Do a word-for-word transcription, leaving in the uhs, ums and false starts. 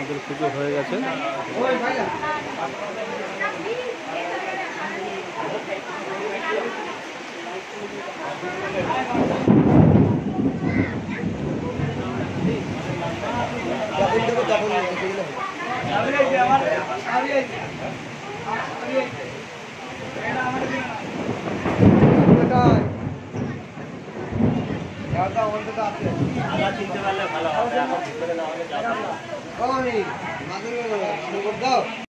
আমাদের পুজো হয়ে গেছে। চিনতে পারলে ভালো হবে।